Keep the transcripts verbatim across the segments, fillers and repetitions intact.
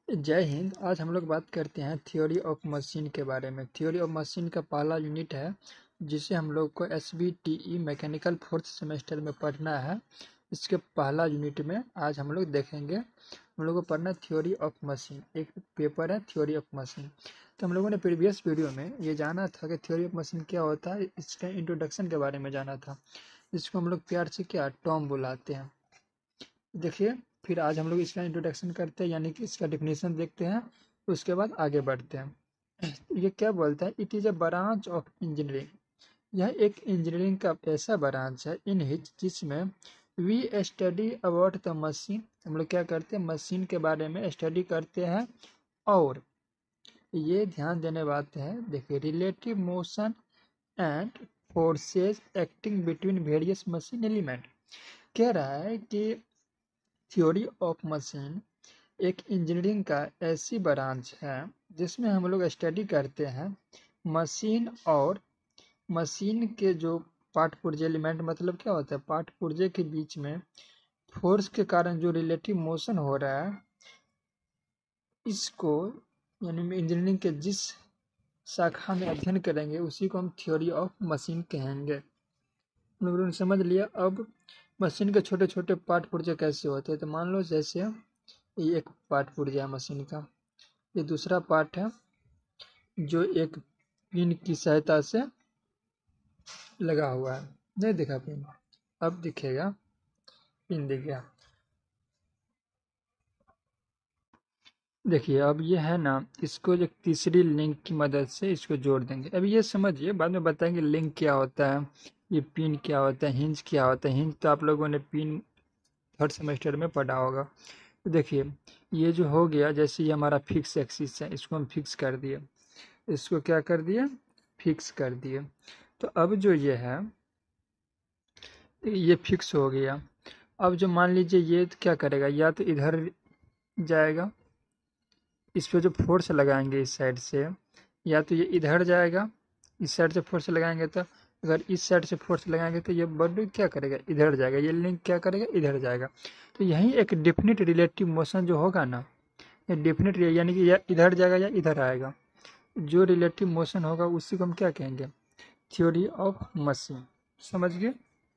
जय हिंद। आज हम लोग बात करते हैं थ्योरी ऑफ मशीन के बारे में। थ्योरी ऑफ मशीन का पहला यूनिट है जिसे हम लोग को S B T E mechanical fourth semester में पढ़ना है। इसके पहला यूनिट में आज हम लोग देखेंगे, हम लोग को पढ़ना है थ्योरी ऑफ मशीन। एक पेपर है थ्योरी ऑफ मशीन। तो हम लोगों ने प्रीवियस वीडियो में ये जाना था कि थ्योरी ऑफ मशीन क्या होता है, इसका इंट्रोडक्शन के बारे में जाना था, जिसको हम लोग प्यार से क्या टॉम बुलाते हैं। देखिए, फिर आज हम लोग इसका इंट्रोडक्शन करते हैं, यानी कि इसका डिफिनेशन देखते हैं, उसके बाद आगे बढ़ते हैं। ये क्या बोलता है? It is a branch of engineering. यह एक इंजीनियरिंग का ऐसा ब्रांच है इन हिच जिसमें we study about the machine. हम लोग क्या करते हैं? मशीन के बारे में स्टडी करते हैं। और ये ध्यान देने बात है, देखिए, relative motion and forces acting between various machine element. कह रहा है कि थ्योरी ऑफ मशीन एक इंजीनियरिंग का ऐसी ब्रांच है जिसमें हम लोग स्टडी करते हैं मशीन और मशीन के जो पार्ट पुर्जे एलिमेंट, मतलब क्या होता है, पार्ट पुर्जे के बीच में फोर्स के कारण जो रिलेटिव मोशन हो रहा है, इसको यानी इंजीनियरिंग के जिस शाखा में अध्ययन करेंगे उसी को हम थ्योरी ऑफ मशीन कहेंगे। हम लोगों ने समझ लिया। अब मशीन के छोटे छोटे पार्ट पुर्जे कैसे होते हैं, तो मान लो जैसे ये एक पार्ट पुर्जा है मशीन का, ये दूसरा पार्ट है जो एक पिन की सहायता से लगा हुआ है। नहीं दिखा पिन? अब दिखेगा, पिन दिख गया। देखिए, अब ये है ना, इसको एक तीसरी लिंक की मदद से इसको जोड़ देंगे। अब ये समझिए, बाद में बताएंगे लिंक क्या होता है, ये पिन क्या होता है, हिंज क्या होता है। हिंज तो आप लोगों ने पिन थर्ड सेमेस्टर में पढ़ा होगा। तो देखिए, ये जो हो गया, जैसे ये हमारा फिक्स एक्सिस है, इसको हम फिक्स कर दिए, इसको क्या कर दिए? फिक्स कर दिए। तो अब जो ये है, ये फिक्स हो गया। अब जो मान लीजिए ये क्या करेगा, या तो इधर जाएगा, इस पे जो फोर्स लगाएंगे इस साइड से, या तो ये इधर जाएगा, इस साइड से फोर्स लगाएंगे, तो अगर इस साइड से फोर्स लगाएंगे तो ये बॉडी क्या करेगा? इधर जाएगा। ये लिंक क्या करेगा? इधर जाएगा। तो यही एक डेफिनेट रिलेटिव मोशन जो होगा ना, ये डेफिनेट, यानी कि या इधर जाएगा या इधर आएगा, जो रिलेटिव मोशन होगा उसी को हम क्या कहेंगे? Theory of machine. समझ गए?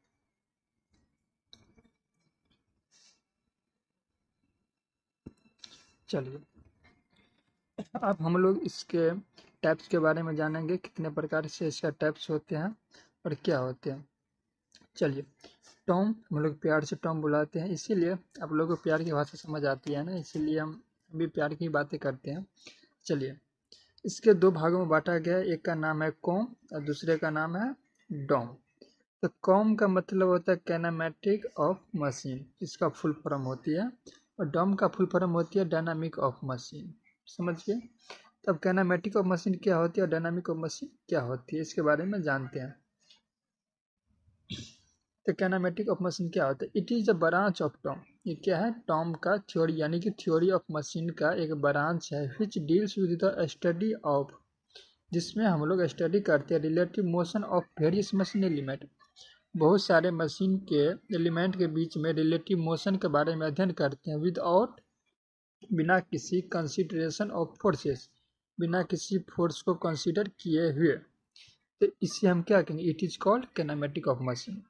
चलिए, अब हम लोग इसके टाइप्स के बारे में जानेंगे, कितने प्रकार से इसका टाइप्स होते हैं और क्या होते हैं। चलिए, टॉम हम लोग प्यार से टॉम बुलाते हैं, इसीलिए आप लोगों को प्यार की भाषा समझ आती है ना, इसीलिए हम भी प्यार की बातें करते हैं। चलिए, इसके दो भागों में बांटा गया है, एक का नाम है कॉम और दूसरे का नाम है डॉम। तो कॉम का मतलब होता है कैनामेटिक ऑफ मशीन, इसका फुल फॉर्म होती है, और डॉम का फुल फॉर्म होती है डायनामिक ऑफ मशीन। समझिए, तब कैनामेटिक ऑफ मशीन क्या होती है और डायनामिक ऑफ मशीन क्या होती है, इसके बारे में जानते हैं। तो कैनामेटिक ऑफ मशीन क्या होता है? It is the branch of TOM. ये क्या है? टॉम का थ्योरी, यानी कि थ्योरी ऑफ मशीन का एक ब्रांच है, which deals with the study of, जिसमें हम लोग स्टडी करते हैं relative motion of various machine element. बहुत सारे मशीन के एलिमेंट के बीच में रिलेटिव मोशन के बारे में अध्ययन करते हैं, विदाउट, बिना किसी कंसिडरेशन ऑफ फोर्सेस, बिना किसी फोर्स को कंसीडर किए हुए। तो इसे हम क्या कहेंगे? It is called kinematic of machine.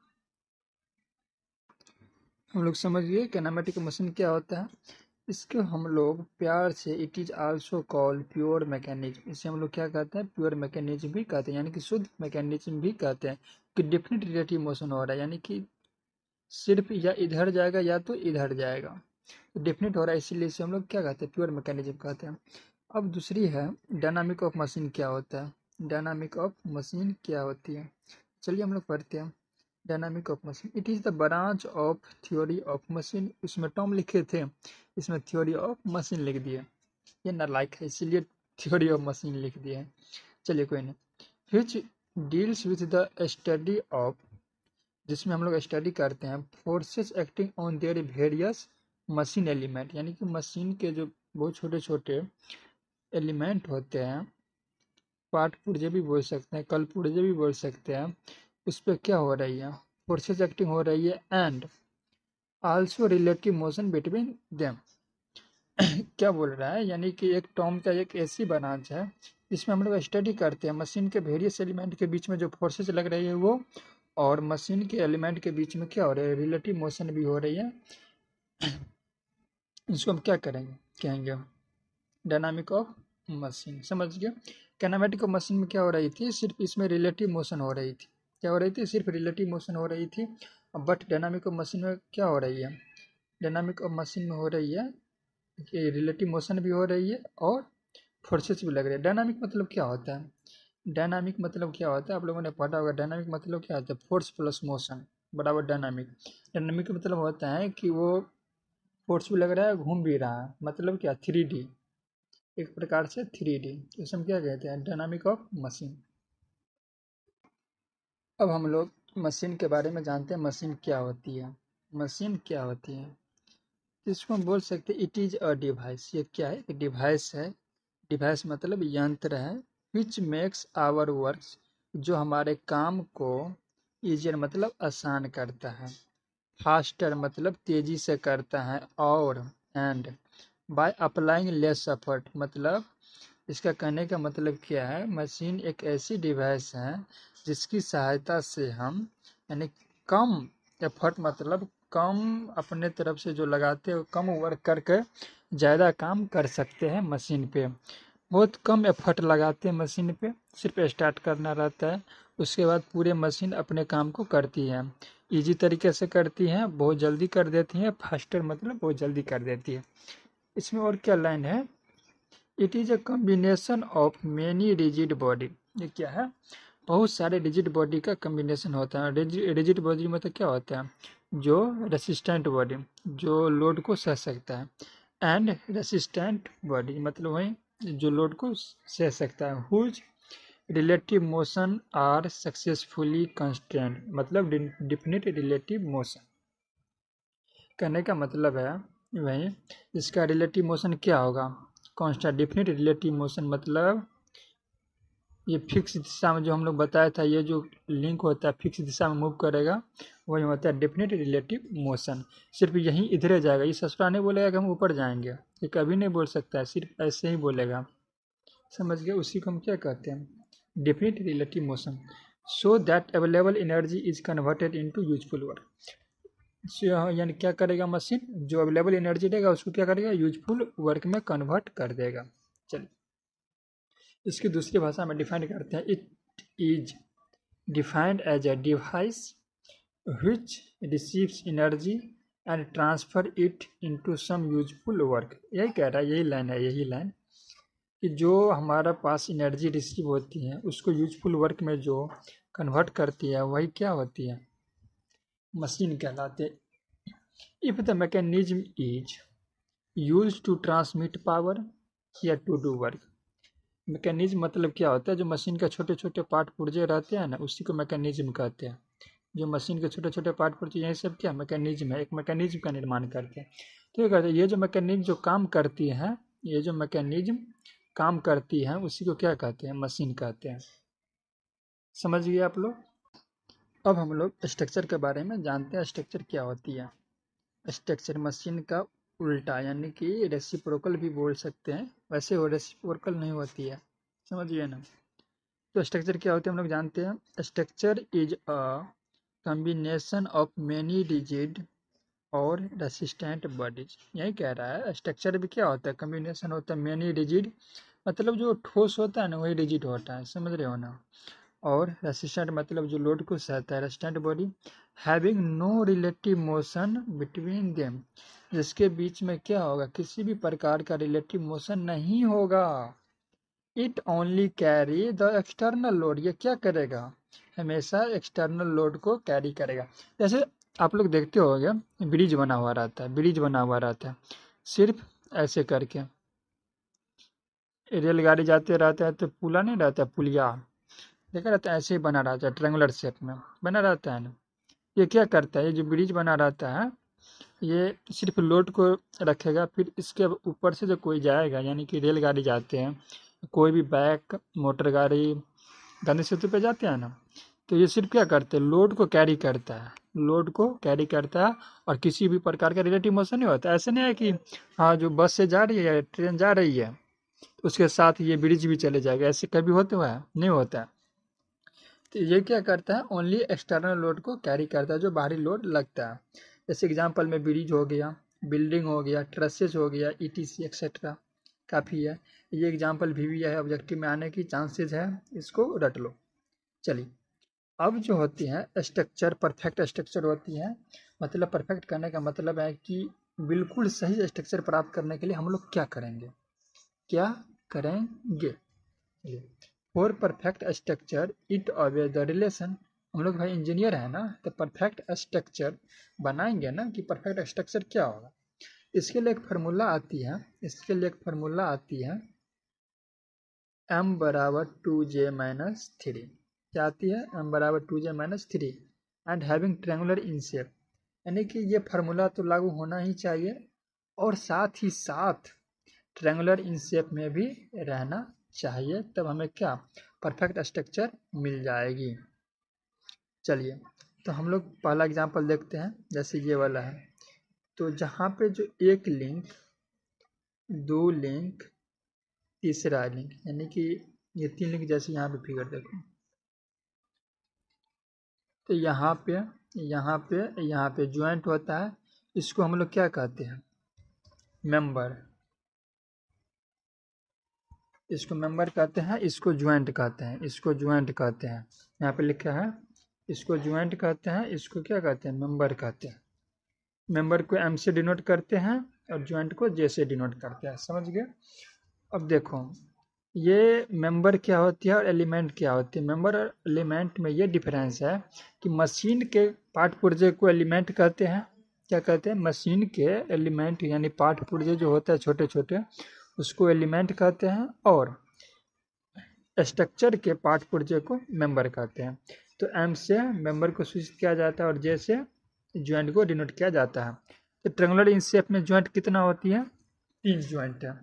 हम लोग समझ गए कैनामेटिक मशीन क्या होता है। इसको हम लोग प्यार से it is also called pure mechanism, इसे हम लोग क्या कहते हैं? प्योर मैकेनिज्म भी कहते हैं, यानी कि शुद्ध मैकेनिज्म भी कहते हैं। कि डेफिनेट रिलेटिव मोशन हो रहा है, यानी कि सिर्फ या इधर जाएगा या तो इधर जाएगा, तो डेफिनेट हो रहा है, इसीलिए इसे हम लोग क्या कहते हैं? प्योर मैकेनिज्म कहते हैं। अब दूसरी है डायनामिक ऑफ मशीन क्या होता है। डायनामिक ऑफ मशीन क्या होती है, चलिए हम लोग पढ़ते हैं। Dynamic of machine, it is the branch of theory of machine. इसमें टर्म लिखे थे, इसमें थ्योरी ऑफ मशीन लिख दिए, ये नालायक है इसीलिए थ्योरी ऑफ मशीन लिख दिए हैं। चलिए कोई नहीं। Which deals with the study of, जिसमें हम लोग स्टडी करते हैं forces acting on their various machine element, यानी कि मशीन के जो बहुत छोटे छोटे एलिमेंट होते हैं, पार्ट पुर्जे भी बोल सकते हैं, कल पुर्जे भी बोल सकते हैं, उस पर क्या हो रही है? फोर्सेस एक्टिंग हो रही है, and also relative motion between them. क्या बोल रहा है, यानी कि एक टॉम का एक ऐसी ब्रांच है जिसमें हम लोग स्टडी करते हैं मशीन के वेरियस एलिमेंट के बीच में जो फोर्सेस लग रही है वो, और मशीन के एलिमेंट के बीच में क्या हो रहा है, रिलेटिव मोशन भी हो रही है। इसको हम क्या करेंगे, कहेंगे डायनामिक ऑफ मशीन। समझ गए। काइनेमेटिक ऑफ मशीन में क्या हो रही थी, सिर्फ इसमें रिलेटिव मोशन हो रही थी। क्या हो रही थी, सिर्फ रिलेटिव मोशन हो रही थी। बट डायनामिक ऑफ मशीन में क्या हो रही है, डायनामिक ऑफ मशीन में हो रही है कि रिलेटिव मोशन भी हो रही है और फोर्सेस भी लग रही है। डायनामिक मतलब क्या होता है, डायनामिक मतलब क्या होता है, आप लोगों ने पढ़ा होगा। डायनामिक मतलब क्या होता है, फोर्स प्लस मोशन बराबर डायनामिक। डायनामिक मतलब होता है कि वो फोर्स भी लग रहा है, घूम भी रहा है, मतलब क्या, थ्री डी, एक प्रकार से थ्री डी। इसे हम क्या कहते हैं, डायनामिक ऑफ मशीन। अब हम लोग मशीन के बारे में जानते हैं, मशीन क्या होती है। मशीन क्या होती है, इसको हम बोल सकते हैं इट इज अ डिवाइस। ये क्या है, एक डिवाइस है। डिवाइस मतलब यंत्र है। विच मेक्स आवर वर्क्स, जो हमारे काम को ईजियर मतलब आसान करता है। फास्टर मतलब तेजी से करता है। और and by applying less effort मतलब, इसका कहने का मतलब क्या है, मशीन एक ऐसी डिवाइस है जिसकी सहायता से हम, यानी कम एफर्ट मतलब कम अपने तरफ से जो लगाते हैं कम वर्क करके ज़्यादा काम कर सकते हैं मशीन पे। बहुत कम एफर्ट लगाते हैं मशीन पे, सिर्फ स्टार्ट करना रहता है, उसके बाद पूरे मशीन अपने काम को करती है। इजी तरीके से करती हैं, बहुत जल्दी कर देती हैं। फास्टर मतलब बहुत जल्दी कर देती है। इसमें और क्या लाइन है, it is a combination of many rigid body. ये क्या है, बहुत सारे रिजिड बॉडी का कम्बिनेशन होता है। रिजिड बॉडी मतलब क्या होता है, जो रेसिस्टेंट बॉडी, जो लोड को सह सकता है। एंड रेसिस्टेंट बॉडी मतलब वही जो लोड को सह सकता है। Whose relative motion are successfully constant मतलब डिफिनिट रिलेटिव मोशन। कहने का मतलब है वही, इसका रिलेटिव मोशन क्या होगा, कांस्टेंट। डिफिनिट रिलेटिव मोशन मतलब ये फिक्स दिशा में, जो हम लोग बताया था, ये जो लिंक होता है फिक्स दिशा में मूव करेगा, वही होता है डेफिनेट रिलेटिव मोशन। सिर्फ यहीं इधरे जाएगा, ये ससुरा नहीं बोलेगा कि हम ऊपर जाएंगे, ये कभी नहीं बोल सकता है, सिर्फ ऐसे ही बोलेगा। समझ गए, उसी को हम क्या कहते हैं, definite relative motion. So that available energy is converted into useful work. यानी क्या करेगा मशीन, जो अवेलेबल एनर्जी देगा उसको क्या करेगा, यूजफुल वर्क में कन्वर्ट कर देगा। चलिए इसकी दूसरी भाषा में डिफाइन करते हैं। It is defined as a device which receives energy and transfer it into some useful work. यही कह रहा है, यही लाइन है, यही लाइन कि जो हमारा पास एनर्जी रिसीव होती है उसको यूजफुल वर्क में जो कन्वर्ट करती है वही क्या होती है, मशीन कहलाते हैं। If the mechanism is use to transmit power या टू डू वर्क। मैकेनिज्म मतलब क्या होता है, जो मशीन के छोटे छोटे पार्ट पुर्जे रहते हैं ना, उसी को मैकेनिज्म कहते हैं। जो मशीन के छोटे छोटे पार्ट पुर्जे, यही सब क्या मैकेनिज्म है, एक मैकेनिज्म का निर्माण करते हैं। तो ये कहते हैं, ये जो मैकेनिज्म जो काम करती है, ये जो मैकेनिज्म काम करती है उसी को क्या कहते हैं, मशीन कहते हैं। समझ गए आप लोग। अब हम लोग स्ट्रक्चर के बारे में जानते हैं, स्ट्रक्चर क्या होती है। स्ट्रक्चर मशीन का उल्टा, यानी कि रेसिप्रोकल भी बोल सकते हैं, वैसे वो रेसिप्रोकल नहीं होती है। समझिए ना। तो स्ट्रक्चर क्या होते हैं हम लोग जानते हैं। Structure is a combination of many rigid और रेसिस्टेंट बॉडीज। यही कह रहा है, स्ट्रक्चर भी क्या होता है, कॉम्बिनेशन होता है मेनी रिजिड, मतलब जो ठोस होता है ना वही रिजिड होता है, समझ रहे हो ना। और रेसिस्टेंट मतलब जो लोड को सहता है, resistant body having no relative motion between them, जिसके बीच में क्या होगा, किसी भी प्रकार का रिलेटिव मोशन नहीं होगा। It only carry the external load, ये क्या करेगा, हमेशा एक्सटर्नल लोड को कैरी करेगा। जैसे आप लोग देखते होंगे ब्रिज बना हुआ रहता है, ब्रिज बना हुआ रहता है, सिर्फ ऐसे करके रेलगाड़ी जाते रहता है, तो पुला नहीं रहता है, पुलिया देखा रहता है, ऐसे ही बना रहता है, ट्रेंगुलर शेप में बना रहता है ना। ये क्या करता है, ये जो ब्रिज बना रहता है ये सिर्फ लोड को रखेगा, फिर इसके ऊपर से जो कोई जाएगा, यानी कि रेलगाड़ी जाते हैं, कोई भी बाइक मोटर गाड़ी गांधी सेतु पे जाते हैं ना, तो ये सिर्फ क्या करते हैं, लोड को कैरी करता है, लोड को कैरी करता है और किसी भी प्रकार का रिलेटिव मोशन नहीं होता। ऐसे नहीं है कि हाँ जो बस से जा रही है, ट्रेन जा रही है, उसके साथ ये ब्रिज भी चले जाएगा, ऐसे कभी होता हुआ नहीं होता। तो ये क्या करता है, ओनली एक्सटर्नल लोड को कैरी करता है, जो बाहरी लोड लगता है। जैसे एग्जांपल में ब्रिज हो गया, बिल्डिंग हो गया, ट्रसेस हो गया, ईटीसी एक्सेट्रा, काफ़ी है। ये एग्जांपल भी भी है, ऑब्जेक्टिव में आने की चांसेस है, इसको रट लो। चलिए, अब जो होती है स्ट्रक्चर, परफेक्ट स्ट्रक्चर होती है, मतलब परफेक्ट करने का मतलब है कि बिल्कुल सही स्ट्रक्चर प्राप्त करने के लिए हम लोग क्या करेंगे, क्या करेंगे। For perfect structure it obvious the relation, हम लोग भाई इंजीनियर है ना, तो परफेक्ट स्ट्रक्चर बनाएंगे ना कि परफेक्ट स्ट्रक्चर क्या होगा। इसके लिए एक फार्मूला आती है, इसके लिए एक फार्मूला आती है m बराबर टू जे माइनस थ्री, क्या आती है, m बराबर two J minus three and having triangular in shape, यानी कि ये फार्मूला तो लागू होना ही चाहिए और साथ ही साथ ट्रायंगुलर इन शेप में भी रहना चाहिए, तब हमें क्या परफेक्ट स्ट्रक्चर मिल जाएगी। चलिए, तो हम लोग पहला एग्जांपल देखते हैं, जैसे ये वाला है। तो जहाँ पे जो एक लिंक, दो लिंक, तीसरा लिंक, यानी कि ये तीन लिंक, जैसे यहाँ पे फिगर देखो, तो यहाँ पे यहाँ पे यहाँ पे ज्वाइंट होता है, इसको हम लोग क्या कहते हैं, मेंबर, इसको मेंबर कहते हैं, इसको ज्वाइंट कहते हैं, इसको ज्वाइंट कहते हैं, यहाँ पे लिखा है इसको ज्वाइंट कहते हैं, इसको क्या कहते हैं, मेंबर कहते हैं। मेंबर को एम से डिनोट करते हैं और ज्वाइंट को जे से डिनोट करते हैं, समझ गए। अब देखो ये मेंबर क्या होती है और एलिमेंट क्या होती है। मेंबर और एलिमेंट में ये डिफरेंस है कि मशीन के पार्ट पुर्जे को एलिमेंट कहते हैं, क्या कहते हैं, मशीन के एलिमेंट यानी पार्ट पुर्जे जो होता है छोटे छोटे, उसको एलिमेंट कहते हैं, और स्ट्रक्चर के पार्ट पुर्जे को मेंबर कहते हैं। तो एम से मेंबर को सूचित किया जाता है और जे से ज्वाइंट को डिनोट किया जाता है। तो ट्रायंगुलर इन शेप में ज्वाइंट कितना होती है, तीन ज्वाइंट है,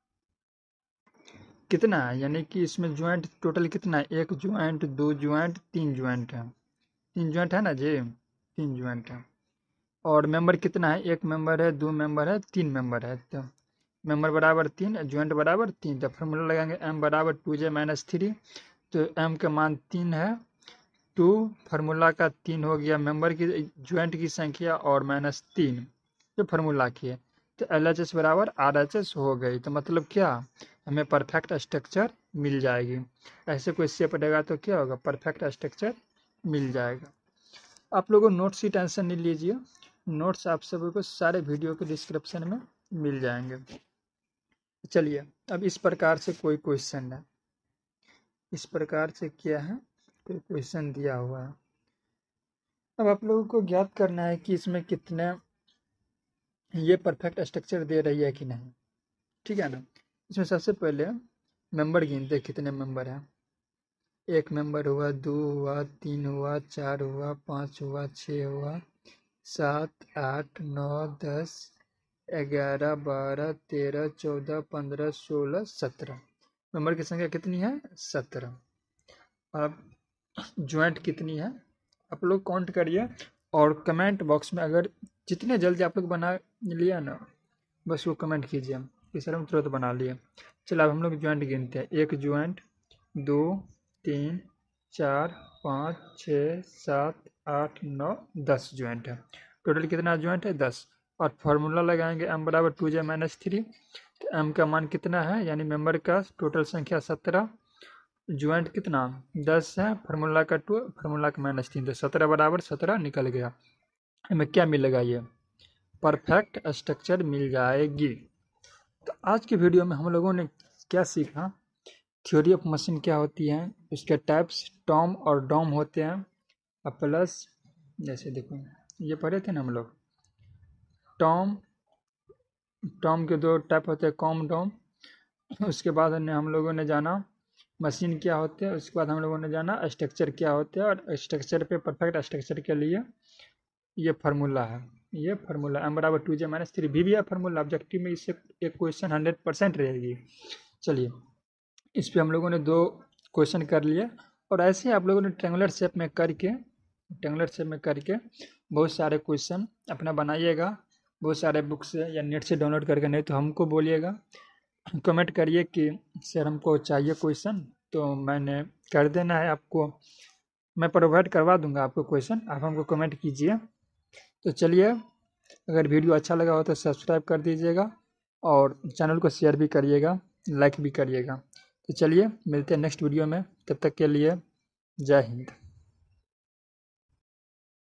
कितना है, यानी कि इसमें ज्वाइंट टोटल कितना है, एक ज्वाइंट, दो ज्वाइंट, तीन ज्वाइंट है, तीन ज्वाइंट है ना जी, तीन ज्वाइंट है। और मेंबर कितना है, एक मेंबर है, दो मेंबर है, तीन मेंबर है। तो मेंबर बराबर तीन, ज्वाइंट बराबर तीन, तो फॉर्मूला लगाएंगे एम बराबर टू जे माइनस थ्री, तो एम का मान तीन है, टू फार्मूला का तीन हो गया मेंबर की ज्वाइंट की संख्या और माइनस तीन जो फार्मूला की है, तो एल एच एस बराबर आर एच एस हो गई। तो मतलब क्या, हमें परफेक्ट स्ट्रक्चर मिल जाएगी। ऐसे कोई शेप रहेगा तो क्या होगा, परफेक्ट स्ट्रक्चर मिल जाएगा। आप लोगों नोट्स की टेंशन नहीं लीजिए, नोट्स आप सभी को सारे वीडियो के डिस्क्रिप्शन में मिल जाएंगे। चलिए, अब इस प्रकार से कोई क्वेश्चन है, इस प्रकार से क्या है, कोई क्वेश्चन दिया हुआ है। अब आप लोगों को ज्ञात करना है कि इसमें कितने ये परफेक्ट स्ट्रक्चर दे रही है कि नहीं, ठीक है ना। इसमें सबसे पहले मेंबर गिनते कितने मेंबर हैं, एक मेंबर हुआ, दो हुआ, तीन हुआ, चार हुआ, पाँच हुआ, छः हुआ, सात, आठ, नौ, दस, ग्यारह, बारह, तेरह, चौदह, पंद्रह, सोलह, सत्रह, मेंबर की संख्या कितनी है, सत्रह। अब ज्वाइंट कितनी है आप लोग काउंट करिए, और कमेंट बॉक्स में अगर जितने जल्दी आप लोग बना लिया ना, बस वो कमेंट कीजिए कि सर हम तुरंत बना लिए। चलो अब हम लोग ज्वाइंट गिनते हैं, एक ज्वाइंट, दो, तीन, चार, पाँच, छः, सात, आठ, नौ, दस ज्वाइंट है। टोटल कितना ज्वाइंट है, दस। और फार्मूला लगाएंगे एम बराबर टू जे माइनस थ्री, तो एम का मान कितना है, यानी मेंबर का टोटल संख्या सत्रह, ज्वाइंट कितना दस है, फार्मूला का टू, फार्मूला का माइनस तीन, तो सत्रह बराबर सत्रह निकल गया। हमें क्या मिलेगा, ये परफेक्ट स्ट्रक्चर मिल जाएगी। तो आज की वीडियो में हम लोगों ने क्या सीखा, थ्योरी ऑफ मशीन क्या होती है, उसके टाइप्स टॉम और डॉम होते हैं, और प्लस जैसे देखो ये पढ़े थे ना हम लोग, टॉम, टॉम के दो टाइप होते हैं, कॉम डॉम। उसके बाद हम लोगों ने जाना मशीन क्या होते हैं, उसके बाद हम लोगों ने जाना स्ट्रक्चर क्या होते हैं, और स्ट्रक्चर पे परफेक्ट स्ट्रक्चर के लिए ये फार्मूला है, ये फार्मूला एम बराबर टू जे माइनस थ्री भी भी है फार्मूला, ऑब्जेक्टिव में इससे एक क्वेश्चन हंड्रेड परसेंट रहेगी। चलिए, इस पे हम लोगों ने दो क्वेश्चन कर लिए, और ऐसे ही आप लोगों ने ट्रेंगुलर शेप में करके ट्रेंगुलर शेप में करके बहुत सारे क्वेश्चन अपना बनाइएगा, बहुत सारे बुक से या नेट से डाउनलोड करके, नहीं तो हमको बोलिएगा, कमेंट करिए कि सर हमको चाहिए क्वेश्चन, तो मैंने कर देना है आपको, मैं प्रोवाइड करवा दूंगा आपको क्वेश्चन, आप हमको कमेंट कीजिए। तो चलिए, अगर वीडियो अच्छा लगा हो तो सब्सक्राइब कर दीजिएगा और चैनल को शेयर भी करिएगा, लाइक भी करिएगा। तो चलिए मिलते हैं नेक्स्ट वीडियो में, तब तक के लिए जय हिंद।